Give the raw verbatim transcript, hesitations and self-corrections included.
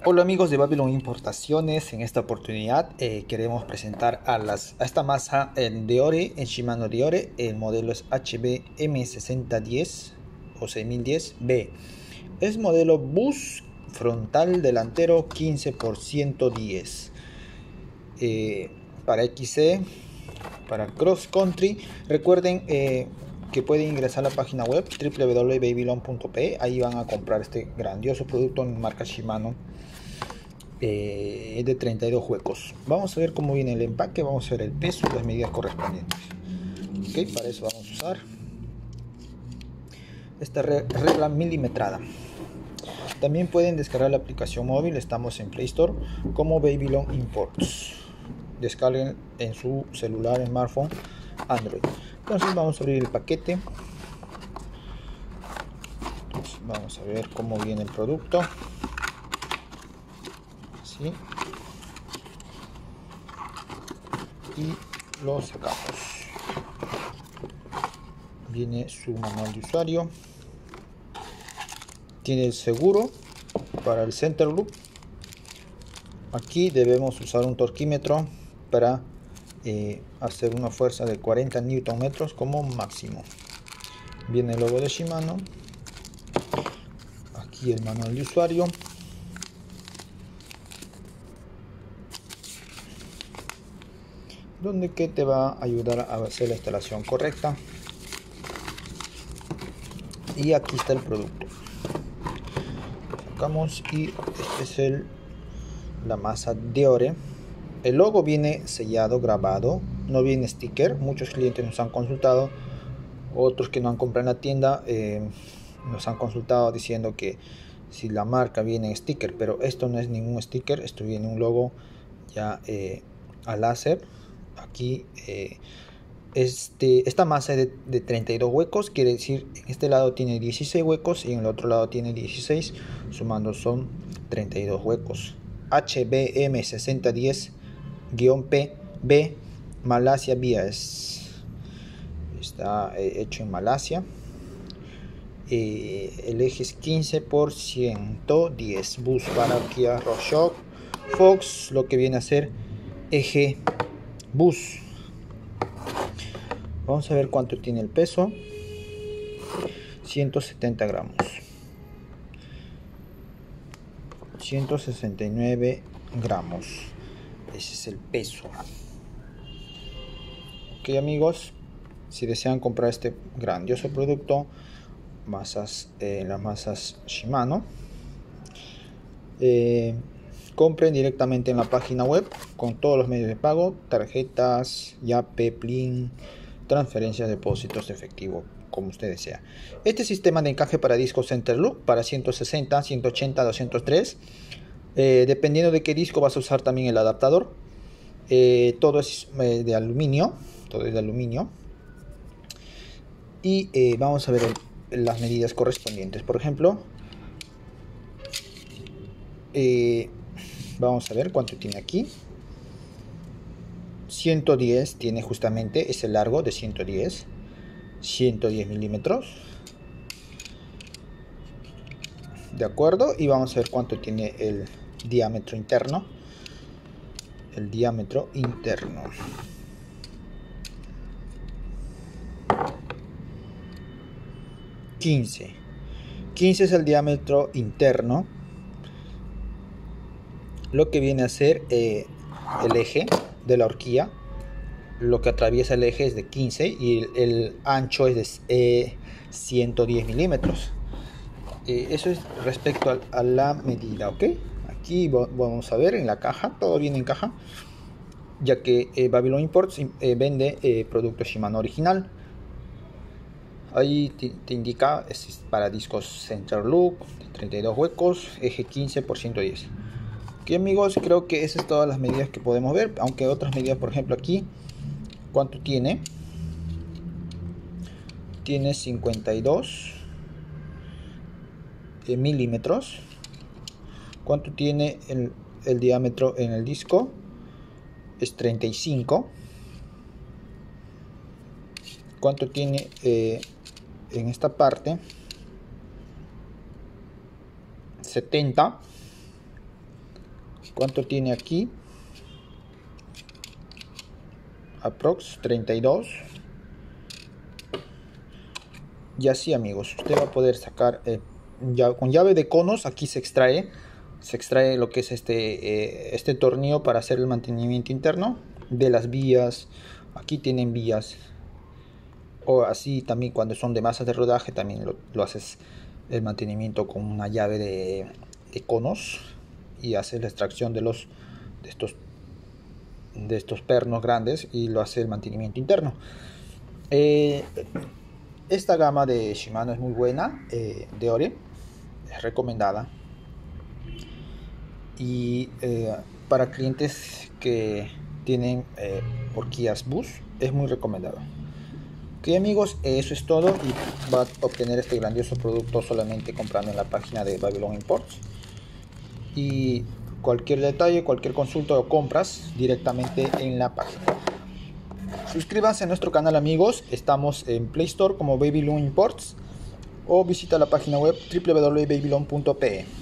Hola amigos de Babylon Importaciones, en esta oportunidad eh, queremos presentar a, las, a esta masa en Deore, en Shimano Deore. El modelo es H B M sesenta diez o seis mil diez B. Es modelo bus frontal delantero quince por ciento diez. Eh, para X C, para cross country. Recuerden eh, que pueden ingresar a la página web w w w punto babylon punto p. Ahí van a comprar este grandioso producto en marca Shimano. Eh, de treinta y dos huecos. Vamos a ver cómo viene el empaque, vamos a ver el peso y las medidas correspondientes. Ok, para eso vamos a usar esta regla milimetrada. También pueden descargar la aplicación móvil, estamos en Play Store como Babylon Imports. Descarguen en su celular, smartphone, Android. Entonces vamos a abrir el paquete. Entonces, vamos a ver cómo viene el producto. Así. Y lo sacamos. Viene su manual de usuario, tiene el seguro para el center loop. Aquí debemos usar un torquímetro para eh, hacer una fuerza de cuarenta newton metros como máximo. Viene el logo de Shimano, aquí el manual de usuario, donde que te va a ayudar a hacer la instalación correcta. Y aquí está el producto. Sacamos y este es el, la masa Deore. El logo viene sellado, grabado, no viene sticker. Muchos clientes nos han consultado, otros que no han comprado en la tienda eh, nos han consultado diciendo que si la marca viene en sticker, pero esto no es ningún sticker, esto viene un logo ya eh, a láser. Aquí eh, este, esta masa es de, de treinta y dos huecos, quiere decir en este lado tiene dieciséis huecos y en el otro lado tiene dieciséis, sumando son treinta y dos huecos. H B M sesenta diez P B Malasia Bias, está eh, hecho en Malasia. Eh, el eje es quince por ciento diez. Bus para Kia RockShox Fox, lo que viene a ser eje bus. Vamos a ver cuánto tiene el peso. ciento setenta gramos. ciento sesenta y nueve gramos. Ese es el peso. Ok amigos, si desean comprar este grandioso producto, masas, eh, las masas Shimano, eh, compren directamente en la página web con todos los medios de pago, tarjetas, Yape, Plin, transferencias, depósitos, efectivo, como usted desea. Este sistema de encaje para disco center loop para ciento sesenta, ciento ochenta, doscientos tres, eh, dependiendo de qué disco vas a usar también el adaptador. Eh, todo es eh, de aluminio, todo es de aluminio. Y eh, vamos a ver el, las medidas correspondientes. Por ejemplo, eh, vamos a ver cuánto tiene aquí. ciento diez tiene justamente ese largo de ciento diez, ciento diez milímetros, de acuerdo. Y vamos a ver cuánto tiene el diámetro interno. El diámetro interno quince. quince es el diámetro interno, lo que viene a ser eh, el eje de la horquilla. Lo que atraviesa el eje es de quince y el, el ancho es de eh, ciento diez milímetros. Eh, eso es respecto a, a la medida, ok. Aquí vamos a ver en la caja, todo viene en caja, ya que eh, Babylon Imports eh, vende eh, producto Shimano original. Ahí te, te indica, es para discos center loop, treinta y dos huecos, eje quince por ciento diez. Ok amigos, creo que esas son todas las medidas que podemos ver, aunque otras medidas, por ejemplo aquí, ¿cuánto tiene? Tiene cincuenta y dos eh, milímetros. ¿Cuánto tiene el, el diámetro en el disco? Es treinta y cinco. ¿Cuánto tiene eh, en esta parte? setenta. ¿Cuánto tiene aquí? Aprox treinta y dos. Y así, amigos, usted va a poder sacar eh, ya, con llave de conos. Aquí se extrae se extrae lo que es este eh, este tornillo para hacer el mantenimiento interno de las vías. Aquí tienen vías, o así también cuando son de masas de rodaje también lo, lo haces el mantenimiento con una llave de, de conos, y haces la extracción de los de estos de estos pernos grandes y lo hace el mantenimiento interno. eh, esta gama de Shimano es muy buena, eh, de Ore, es recomendada, y eh, para clientes que tienen eh, horquillas bus es muy recomendado. Ok, amigos, eso es todo, y va a obtener este grandioso producto solamente comprando en la página de Babylon Imports. Y cualquier detalle, cualquier consulta o compras directamente en la página. Suscríbanse a nuestro canal, amigos. Estamos en Play Store como Babylon Imports, o visita la página web w w w punto babylon punto p e.